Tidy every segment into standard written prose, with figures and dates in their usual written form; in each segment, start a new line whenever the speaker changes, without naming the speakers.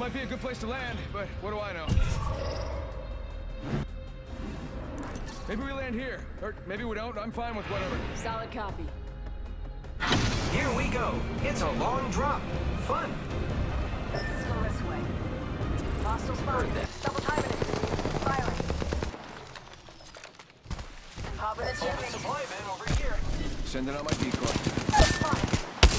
might be a good place to land, but what do I know? Maybe we land here, or maybe we don't. I'm fine with whatever.
Solid copy.
Here we go. It's a long drop. Fun.
Let's go this way. Hostile spotted. Double timing it. Firing. Hop in the chimney.
Supply van over here.
Sending out my decoy.
Spotted.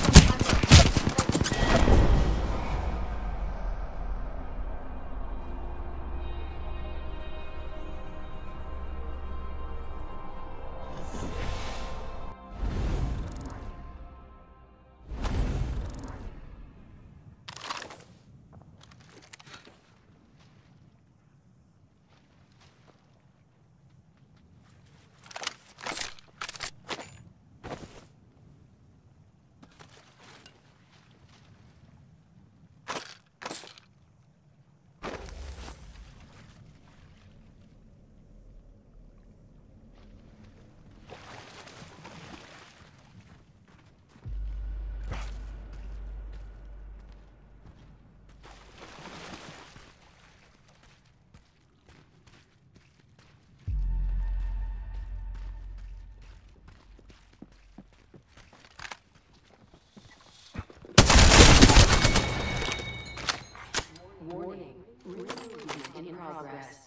Warning. Removement in progress.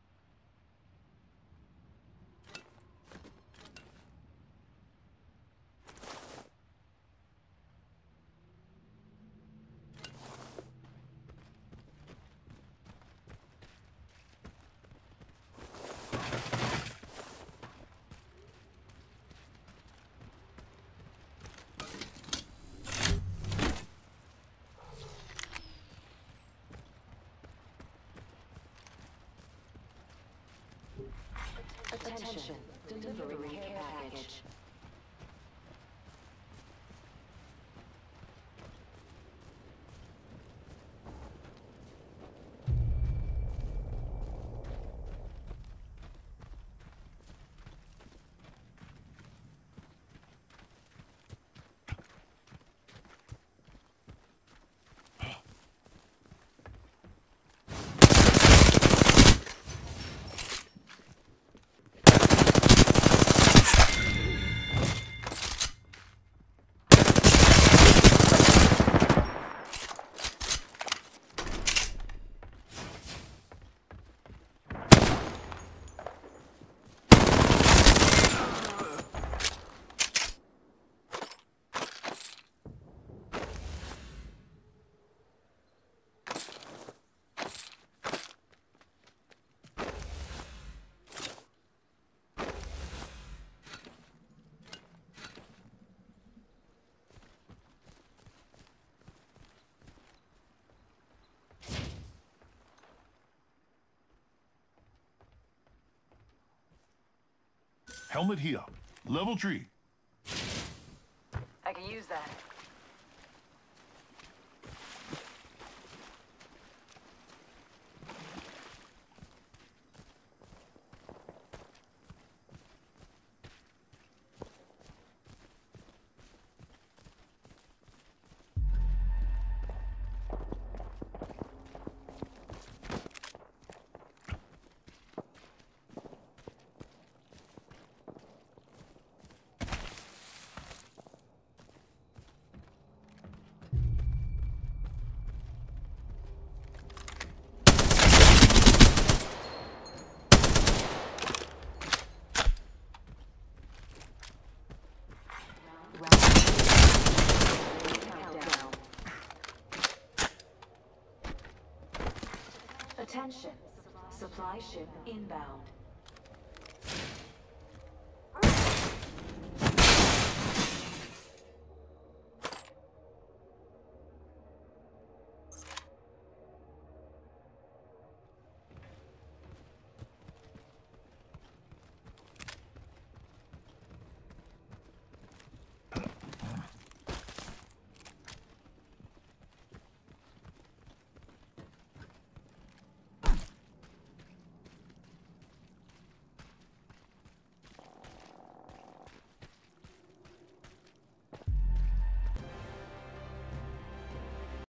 Attention. Delivering care package.
Helmet here. Level 3.
I can use that. Attention. Supply ship inbound.